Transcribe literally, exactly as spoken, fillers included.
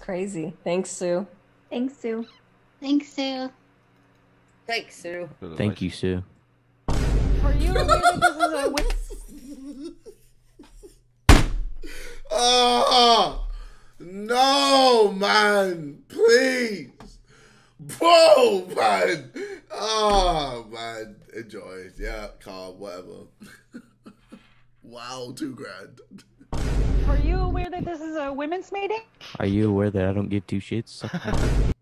crazy. Thanks, Sue. Thanks, Sue. Thanks, Sue. Thanks, Sue. Thank you, Sue. Are you aware that this is a win- Oh no, man! Please, bro, man. Oh man, enjoy. Yeah, calm, whatever. Wow, two grand. Are you aware that this is a women's meeting? Are you aware that I don't give two shits?